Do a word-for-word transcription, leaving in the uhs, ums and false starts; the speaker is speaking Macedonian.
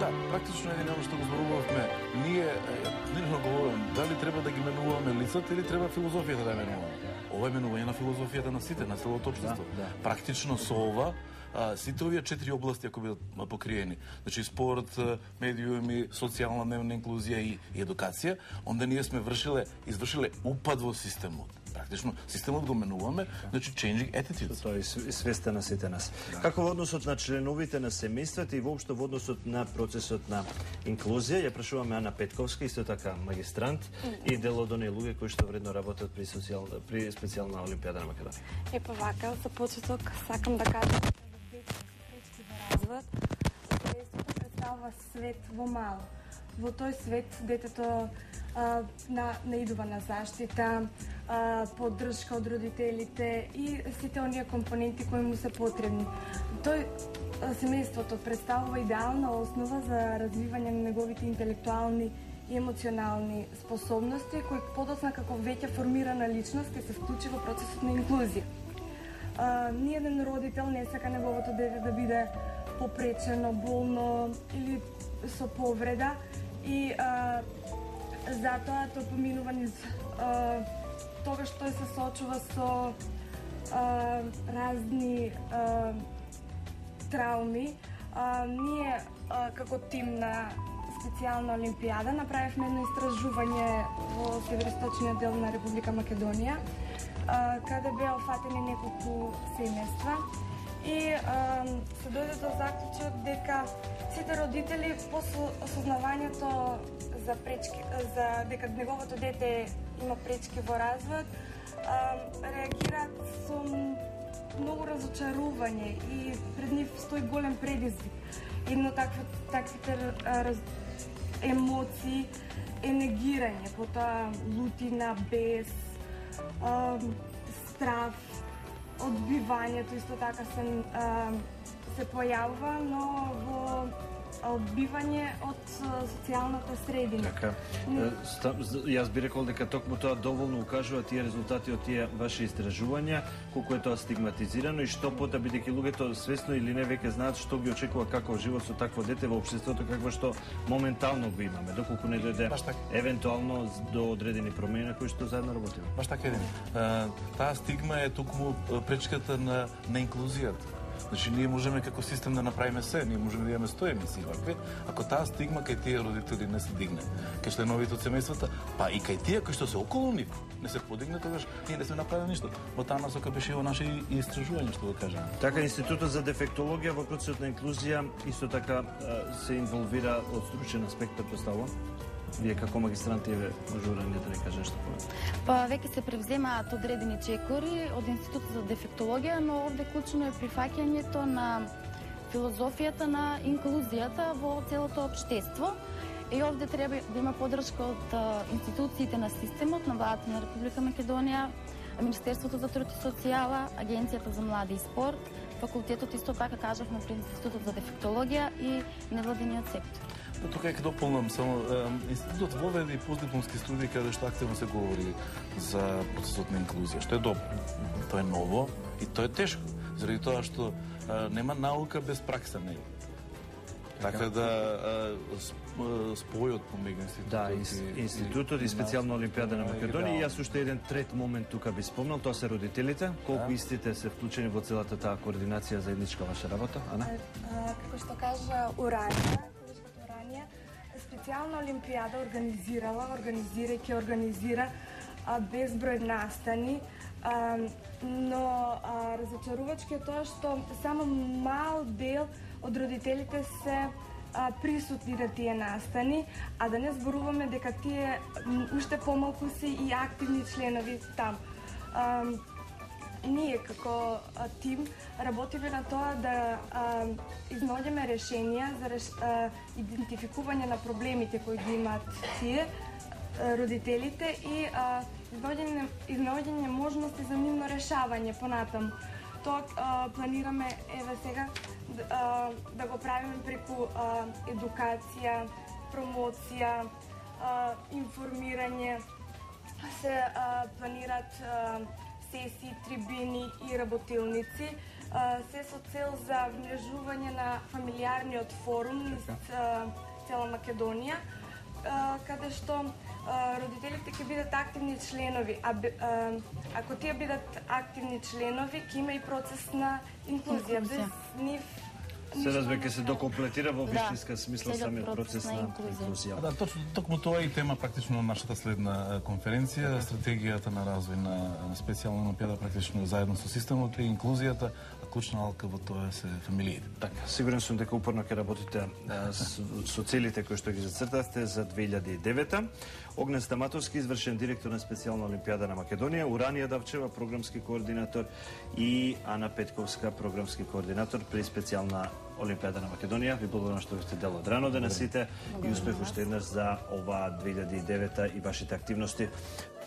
Да, практично едино што го зборувавме, ние нешто говорам, дали треба да ги менуваме лицата или треба филозофијата да менуваме. Ова е менување на филозофијата на сите, на целото општество. Да, да. Практично со ова а, сите овие четири области ако бидат покриени, значи спорт, медиуми, социјална дневна инклузија и, и едукација, онда ние сме вршиле, извршиле упад во системот. Практично системот го менуваме, значи changing attitudes. Тоа е свеста на сите нас. Да. Како во односот на членовите на семејствата и воопшто во односот на процесот на инклузија, ја прашуваме Ана Петковска, исто така магистрант mm. и дел од оние луѓе кои што вредно работат при социјал при специјална олимпијада на Македонија. Е па вака, за почеток сакам да кажам развојот, семејството представува свет во мало. Во тој свет детето а, на, наидува на заштита, а, поддршка од родителите и сите оние компоненти кои му се потребни. Тој а, семејството представува идеална основа за развивање на неговите интелектуални и емоционални способности, кои подоцна како веќе формирана личност ќе се вклучи во процесот на инклузија. А, ниеден родител не сака неговото дете да биде попречено, болно или со повреда и а, затоа тој поминува низ а, тогаш тој се соочува со а, разни а, трауми. А, ние а, како тим на специјална олимпијада направивме едно истражување во североисточниот дел на Република Македонија, а, каде беа офатени неколку семејства и а, се дојде до заклучок дека сите родители по осознавањето за пречки, за дека неговото дете има пречки во развојот, реагираат со многу разочарување и пред нив стои голем предизвик. Едно такви, таквите раз, емоции е негирање, потоа лутина, бес, а, страф, одбивањето исто така се, а, се појавува, но во одбивање од социјалната средина. Така. Јас би рекол дека токму тоа доволно укажува тие резултати од тие ваши истражувања, колку е тоа стигматизирано и што пота, бидејќи луѓето свесно или не веќе знаат што ги очекува каков живот со такво дете во општеството какво што моментално го имаме, доколку не дојде евентуално до одредени промени кои што заедно работиме. Баш така еден. Таа стигма е токму пречката на на инклузијата. Значи, ние можеме како систем да направиме се, ние можеме да имаме сто емисии вакви, ако таа стигма кај тие родители не се дигне, кај членовите од семејствата, па и кај тие кои што се околу нив, не се подигне, тогаш ние не сме направили ништо. Во таа насока беше и во наше истражување, што го кажам. Така, Институтот за дефектологија во процесот на инклузија исто така се инволвира од стручен аспект, претпоставувам. Вие како магистранти можува да не кажете нешто повеќе? Па веќе се превземаат одредени чекори од Институтот за дефектологија, но овде клучно е прифаќањето на филозофијата на инклузијата во целото општество. И овде треба да има поддршка од институциите на системот, на владата на Република Македонија, Министерството за труд и социјала, Агенцијата за млади и спорт, факултетот исто така кажавме пред Институтот за дефектологија и невладиниот сектор. Тука е дополнам само институтот воведе и постдипломски студии каде што активно се говори за процесот на инклузија, што е добро. Тоа е ново и тоа е тешко, заради тоа што а, нема наука без пракса, не. Така да спојот помеѓу институтот. Да, институтот и, и специјална олимпијада на Македонија. И јас уште еден трет момент тука би спомнал, тоа се родителите. Колку да. Истите се вклучени во целата таа координација заедничка ваша работа, Ана? А, како што кажа Уранија, специјална олимпијада организирала, организира и ќе организира а, безброј настани, а, но а, разочарувачки е тоа што само мал дел од родителите се а, присутни на тие настани, а да не зборуваме дека тие уште помалку се и активни членови там. А, ние како а, тим работиме на тоа да а, изнаоѓаме решенија за реш, а, идентификување на проблемите кои ги имаат тие а, родителите и а, изнаоѓање, изнаоѓање можности за нивно решавање понатаму. Тоа а, планираме еве сега а, да го правиме преку а, едукација, промоција, а, информирање. Се а, планират а, сесии, трибини и работилници се со цел за вмрежување на фамилиарниот форум низ цела Македонија, каде што родителите ќе бидат активни членови, а ако тие бидат активни членови, ќе има и процес на инклузија. Без нив се разбира, ќе се докомплетира во вистинска смисла самиот процес на инклузија. Да, точно токму тоа е и тема практично на нашата следна конференција, стратегијата на развој на специјална олимпијада практично заедно со системот и инклузијата, а клучна алка во тоа се фамилиите. Така, сигурен сум дека упорно ќе работите со целите кои што ги зацртавте за две илјади и девета. Огнен Стаматовски, извршен директор на специјална олимпијада на Македонија, Уранија Давчева, програмски координатор, и Ана Петковска, програмски координатор при специјална олимпијада на Македонија. Ви благодарам што сте дел од рано денесите и успех уште еднаш за ова две илјади и девета и вашите активности.